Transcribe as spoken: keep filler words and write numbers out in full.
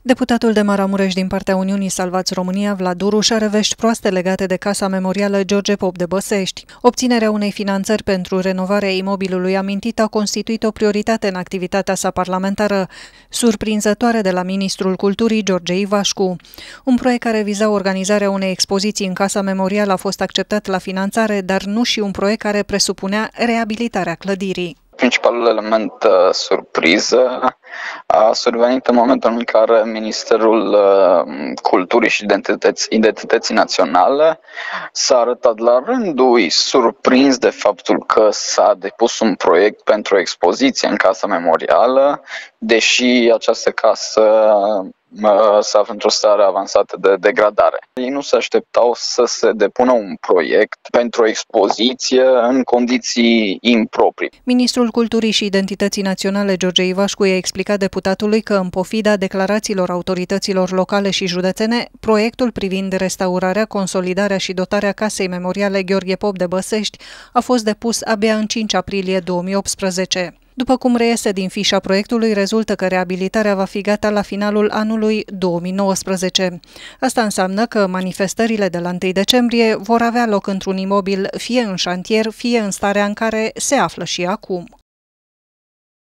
Deputatul de Maramureș din partea Uniunii Salvați România, Vlad Uruș, are vești proaste legate de Casa Memorială George Pop de Băsești. Obținerea unei finanțări pentru renovarea imobilului amintit a constituit o prioritate în activitatea sa parlamentară, surprinzătoare de la ministrul culturii George Ivașcu. Un proiect care viza organizarea unei expoziții în Casa Memorială a fost acceptat la finanțare, dar nu și un proiect care presupunea reabilitarea clădirii. Principalul element uh, surpriză a survenit în momentul în care Ministerul uh, Culturii și Identității, Identității Naționale s-a arătat la rândul lui surprins de faptul că s-a depus un proiect pentru o expoziție în Casa Memorială, deși această casă se află într-o stare avansată de degradare. Ei nu se așteptau să se depună un proiect pentru o expoziție în condiții improprii. Ministrul Culturii și Identității Naționale George Ivașcu i-a explicat deputatului că, în pofida declarațiilor autorităților locale și județene, proiectul privind restaurarea, consolidarea și dotarea Casei Memoriale Gheorghe Pop de Băsești a fost depus abia în cinci aprilie două mii optsprezece. După cum reiese din fișa proiectului, rezultă că reabilitarea va fi gata la finalul anului două mii nouăsprezece. Asta înseamnă că manifestările de la întâi decembrie vor avea loc într-un imobil fie în șantier, fie în starea în care se află și acum.